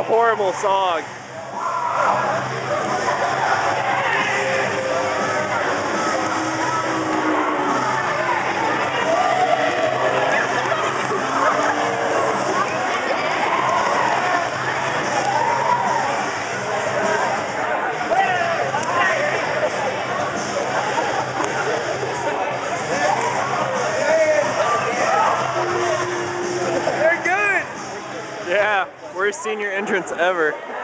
horrible song. They're good! Yeah, worst senior entrance ever.